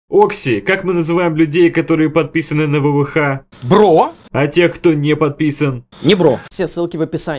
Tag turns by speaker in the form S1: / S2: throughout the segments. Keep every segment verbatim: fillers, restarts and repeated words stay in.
S1: Окси, как мы называем людей, которые подписаны на ВВХ?
S2: Бро.
S1: А тех, кто не подписан?
S2: Не бро.
S3: Все ссылки в описании.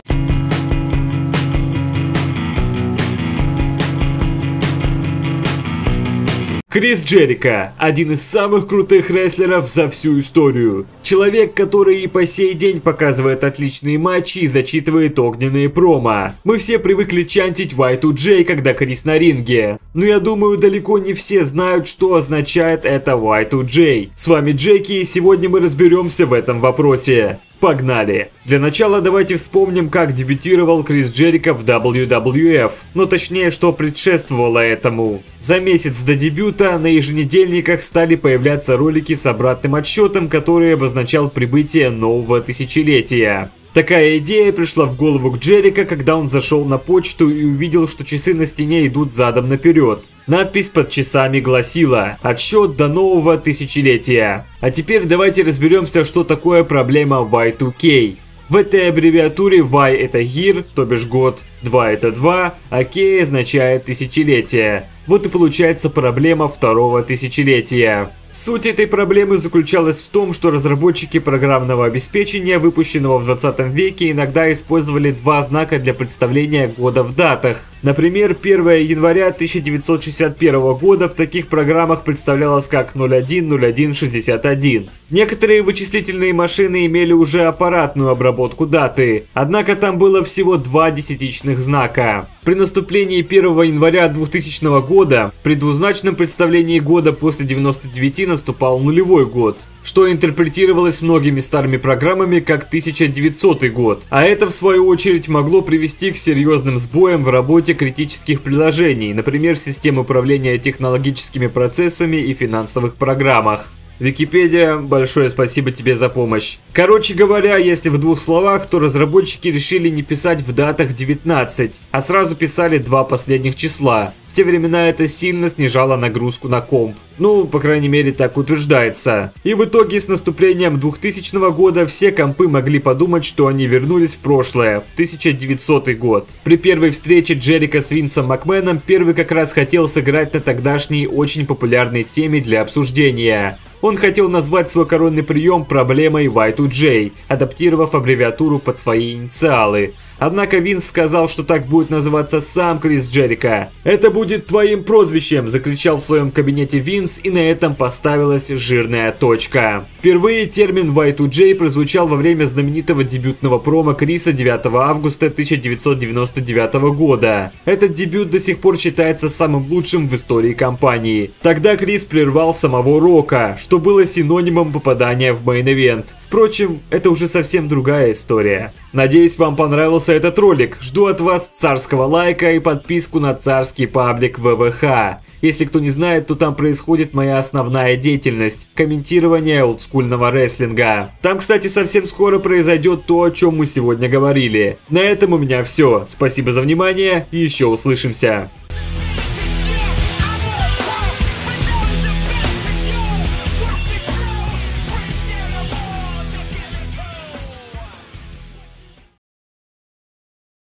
S1: Крис Джерико – один из самых крутых рестлеров за всю историю. Человек, который и по сей день показывает отличные матчи и зачитывает огненные промо. Мы все привыкли чантить вай ту джей, когда Крис на ринге. Но я думаю, далеко не все знают, что означает это вай ту джей. С вами Джеки, и сегодня мы разберемся в этом вопросе. Погнали! Для начала давайте вспомним, как дебютировал Крис Джерико в дабл ю дабл ю эф, но точнее, что предшествовало этому. За месяц до дебюта на еженедельниках стали появляться ролики с обратным отсчетом, который обозначал прибытие нового тысячелетия. Такая идея пришла в голову к Джерико, когда он зашел на почту и увидел, что часы на стене идут задом наперед. Надпись под часами гласила «Отсчет до нового тысячелетия». А теперь давайте разберемся, что такое проблема вай ту кей. В этой аббревиатуре Y это year, то бишь год, два это два, а K означает тысячелетие. Вот и получается проблема второго тысячелетия. Суть этой проблемы заключалась в том, что разработчики программного обеспечения, выпущенного в двадцатом веке, иногда использовали два знака для представления года в датах. Например, первое января тысяча девятьсот шестьдесят первого года в таких программах представлялось как ноль один ноль один шестьдесят один. Некоторые вычислительные машины имели уже аппаратную обработку даты, однако там было всего два десятичных знака. При наступлении первого января двухтысячного года при двузначном представлении года после девяноста девяти наступал нулевой год, что интерпретировалось многими старыми программами как тысяча девятисотый год, а это в свою очередь могло привести к серьезным сбоям в работе критических приложений, например, систем управления технологическими процессами и финансовых программах. Википедия, большое спасибо тебе за помощь. Короче говоря, если в двух словах, то разработчики решили не писать в датах девятнадцать, а сразу писали два последних числа. В те времена это сильно снижало нагрузку на комп. Ну, по крайней мере, так утверждается. И в итоге с наступлением двухтысячного года все компы могли подумать, что они вернулись в прошлое, в тысяча девятисотый год. При первой встрече Джерико с Винсом Макменом первый как раз хотел сыграть на тогдашней очень популярной теме для обсуждения. Он хотел назвать свой коронный прием проблемой вай ту джей, адаптировав аббревиатуру под свои инициалы. Однако Винс сказал, что так будет называться сам Крис Джерико. «Это будет твоим прозвищем!» – закричал в своем кабинете Винс, и на этом поставилась жирная точка. Впервые термин вай ту джей прозвучал во время знаменитого дебютного промо Криса девятого августа тысяча девятьсот девяносто девятого года. Этот дебют до сих пор считается самым лучшим в истории компании. Тогда Крис прервал самого Рока, что было синонимом попадания в мейн-ивент. Впрочем, это уже совсем другая история. Надеюсь, вам понравился этот ролик. Жду от вас царского лайка и подписку на царский паблик ВВХ. Если кто не знает, то там происходит моя основная деятельность – комментирование олдскульного рестлинга. Там, кстати, совсем скоро произойдет то, о чем мы сегодня говорили. На этом у меня все. Спасибо за внимание и еще услышимся.